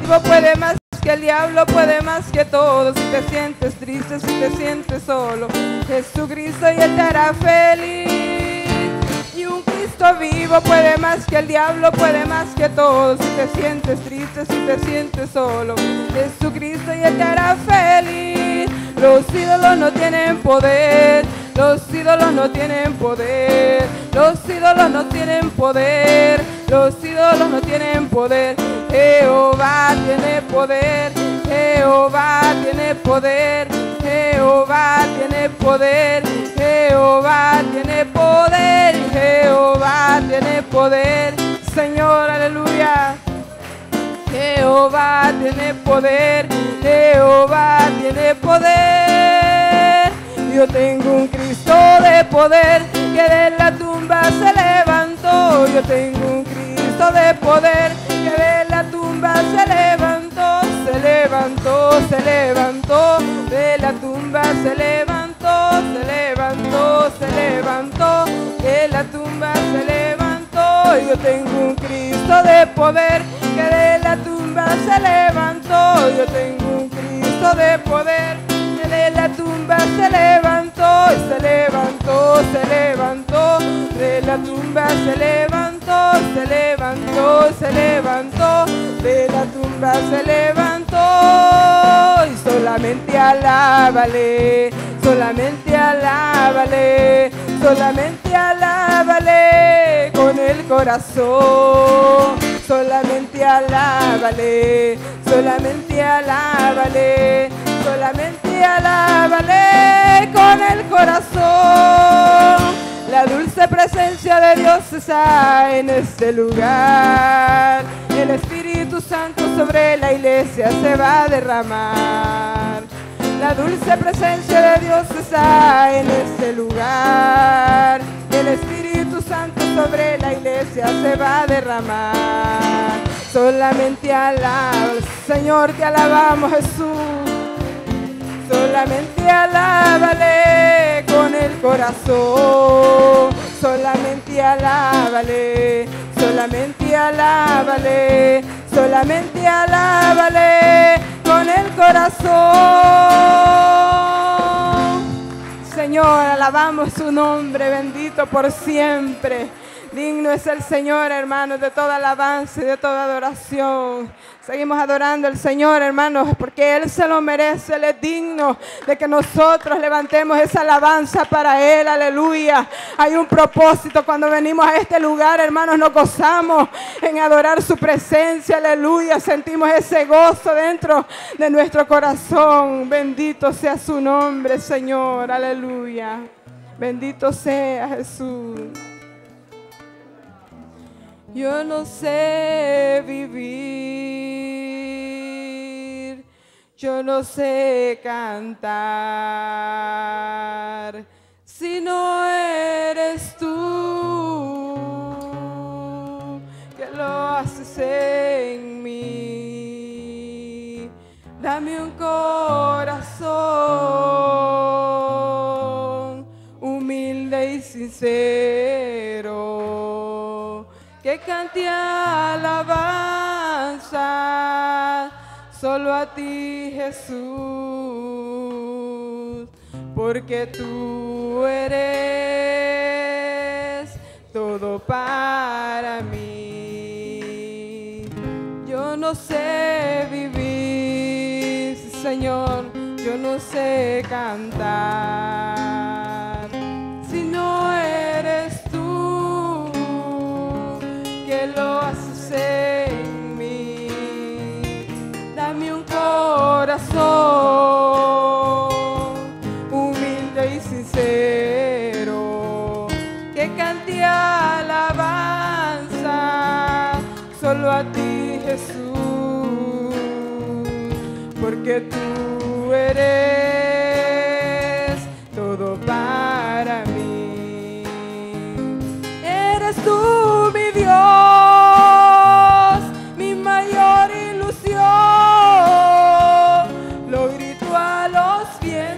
puede más que el diablo, puede más que todo. Si te sientes triste, si te sientes solo, Jesucristo y Él te hará feliz. Y un Cristo vivo puede más que el diablo, puede más que todo. Si te sientes triste, si te sientes solo, Jesucristo y Él te hará feliz. Los ídolos no tienen poder, los ídolos no tienen poder, los ídolos no tienen poder, los ídolos no tienen poder. Jehová tiene poder, Jehová tiene poder, Jehová tiene poder, Jehová tiene poder, Jehová tiene poder. Señor, aleluya. Jehová tiene poder, Jehová tiene poder. Yo tengo un Cristo de poder que de la tumba se levantó. Yo tengo un Cristo de poder que de la tumba se levantó, se levantó, se levantó, de la tumba se levantó, se levantó, se levantó, de la tumba se levantó. Yo tengo un Cristo de poder que de la tumba se levantó. Yo tengo un Cristo de poder que de la tumba se levantó, se levantó, se levantó, de la tumba se levantó, se levantó, se levantó, de la tumba se levantó. Y solamente alábale, solamente alábale, solamente alábale con el corazón. Solamente alábale, solamente alábale, solamente alábale con el corazón. La dulce presencia de Dios está en este lugar. El Espíritu Santo sobre la iglesia se va a derramar. La dulce presencia de Dios está en este lugar. El Espíritu Santo sobre la iglesia se va a derramar. Solamente alaba, Señor, te alabamos, Jesús. Solamente alábale con el corazón. Solamente alábale, solamente alábale, solamente alábale con el corazón. Señor, alabamos su nombre, bendito por siempre. Digno es el Señor, hermanos, de toda alabanza y de toda adoración. Seguimos adorando al Señor, hermanos, porque Él se lo merece. Él es digno de que nosotros levantemos esa alabanza para Él. Aleluya. Hay un propósito cuando venimos a este lugar, hermanos. Nos gozamos en adorar su presencia. Aleluya. Sentimos ese gozo dentro de nuestro corazón. Bendito sea su nombre, Señor. Aleluya. Bendito sea Jesús. Yo no sé vivir, yo no sé cantar, si no eres tú que lo haces en mí. Dame un corazón humilde y sincero, que cante alabanza solo a ti, Jesús, porque tú eres todo para mí. Yo no sé vivir, Señor, yo no sé cantar, si no eres tú que lo haces en mí. Dame un corazón humilde y sincero, que cante alabanza solo a ti, Jesús, porque tú eres todo para mí. Eres tú mi Dios, mi mayor ilusión. Lo grito a los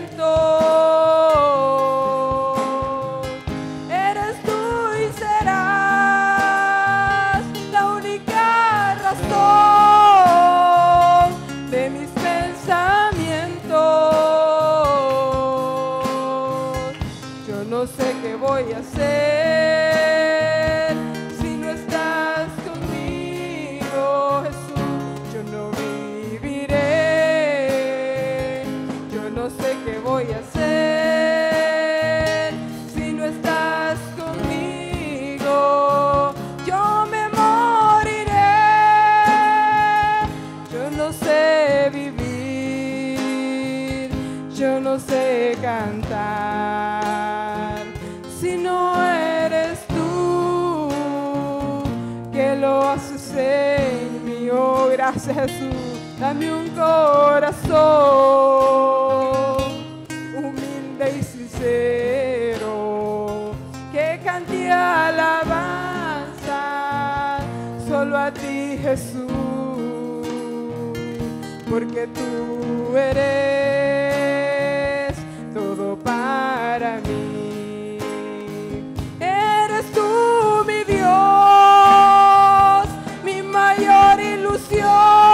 vientos. Eres tú y serás la única razón no sé cantar. Si no eres tú que lo haces en mí, oh gracias Jesús. Dame un corazón humilde y sincero, que cante alabanza solo a ti Jesús, porque tú eres todo para mí. Eres tú mi Dios, mi mayor ilusión.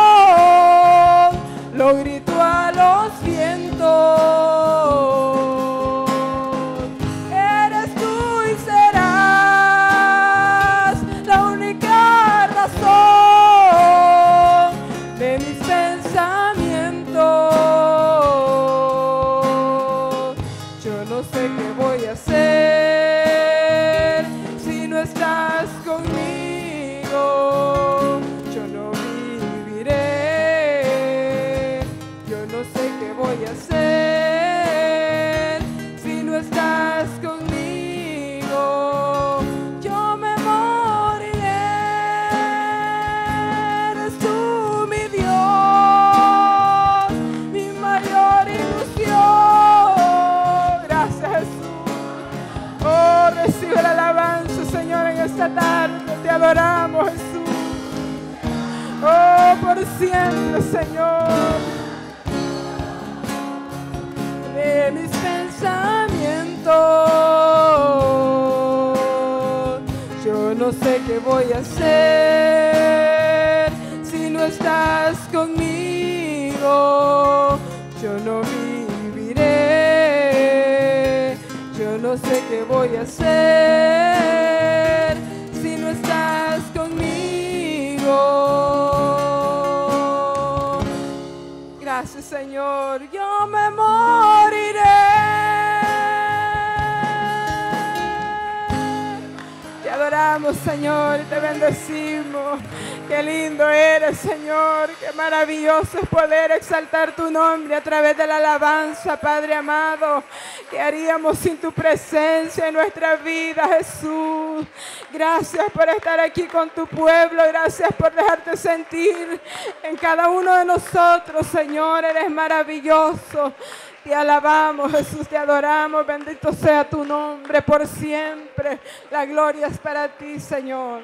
Lo grito a los vientos. Eres tú y serás la única razón de mis pensamientos. Yo no sé qué voy a hacer si no estás conmigo. Yo no viviré. Yo no sé qué voy a hacer si no estás conmigo. Yo me moriré. Eres tú mi Dios, mi mayor ilusión. Gracias Jesús. Oh, recibe la alabanza, Señor, en esta tarde. Te adoramos, Jesús. Oh, por siempre, Señor. De mis pensamientos, yo no sé qué voy a hacer si no estás conmigo. Yo no viviré. Yo no sé qué voy a hacer si no estás conmigo. Gracias, Señor. Yo me moriré. Te adoramos, Señor, y te bendecimos. Qué lindo eres, Señor. Qué maravilloso es poder exaltar tu nombre a través de la alabanza, Padre amado. ¿Qué haríamos sin tu presencia en nuestra vida, Jesús? Gracias por estar aquí con tu pueblo. Gracias por dejarte sentir en cada uno de nosotros, Señor. Eres maravilloso. Te alabamos, Jesús, te adoramos. Bendito sea tu nombre por siempre. La gloria es para ti, Señor.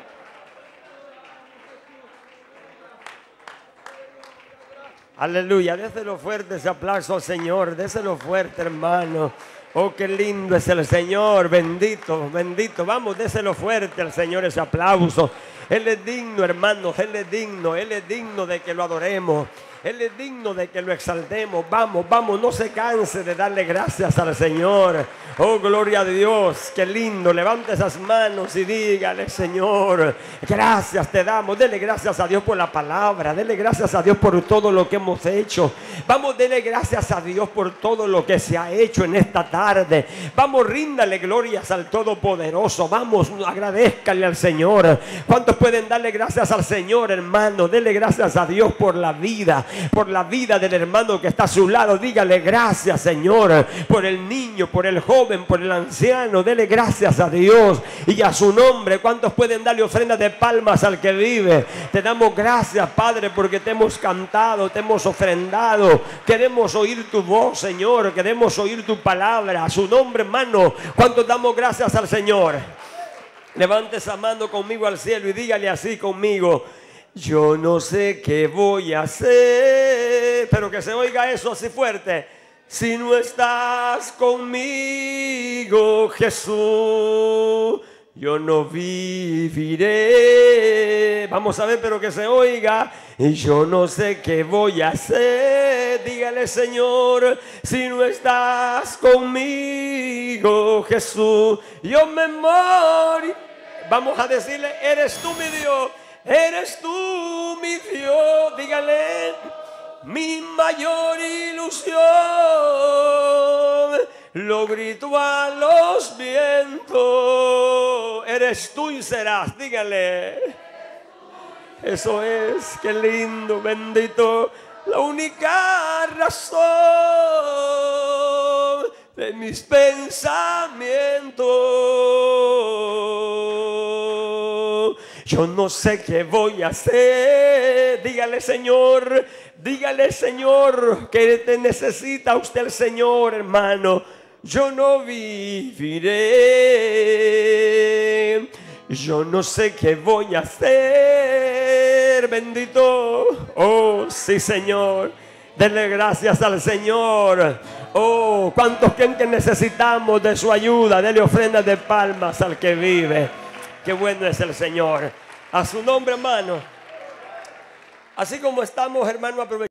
Aleluya, déselo fuerte ese aplauso al Señor, déselo fuerte, hermano. Oh, qué lindo es el Señor, bendito, bendito. Vamos, déselo fuerte al Señor ese aplauso. Él es digno, hermanos, Él es digno de que lo adoremos. Él es digno de que lo exaltemos. Vamos, vamos, no se canse de darle gracias al Señor. Oh, gloria a Dios, qué lindo. Levante esas manos y dígale: Señor, gracias te damos. Dele gracias a Dios por la palabra. Dele gracias a Dios por todo lo que hemos hecho. Vamos, dele gracias a Dios por todo lo que se ha hecho en esta tarde. Vamos, ríndale glorias al Todopoderoso. Vamos, agradézcale al Señor. ¿Cuántos pueden darle gracias al Señor, hermano? Dele gracias a Dios por la vida del hermano que está a su lado. Dígale gracias, Señor, por el niño, por el joven, por el anciano. Dele gracias a Dios y a su nombre. ¿Cuántos pueden darle ofrendas de palmas al que vive? Te damos gracias, Padre, porque te hemos cantado, te hemos ofrendado. Queremos oír tu voz, Señor. Queremos oír tu palabra. A su nombre, hermano. ¿Cuántos damos gracias al Señor? Levante esa mano conmigo al cielo y dígale así conmigo: yo no sé qué voy a hacer, pero que se oiga eso así fuerte, si no estás conmigo, Jesús. Yo no viviré. Vamos a ver, pero que se oiga. Y yo no sé qué voy a hacer. Dígale: Señor, si no estás conmigo, Jesús, yo me moriré. Vamos a decirle: eres tú mi Dios. Eres tú mi Dios, dígale, mi mayor ilusión. Lo grito a los vientos. Eres tú y serás, dígale. Eso es, qué lindo, bendito. La única razón de mis pensamientos. Yo no sé qué voy a hacer. Dígale, Señor, que te necesita usted el Señor, hermano. Yo no viviré. Yo no sé qué voy a hacer. Bendito. Oh, sí, Señor. Denle gracias al Señor. Oh, ¿cuántos creen que necesitamos de su ayuda? Denle ofrendas de palmas al que vive. Qué bueno es el Señor. A su nombre, hermano. Así como estamos, hermano, aprovechando.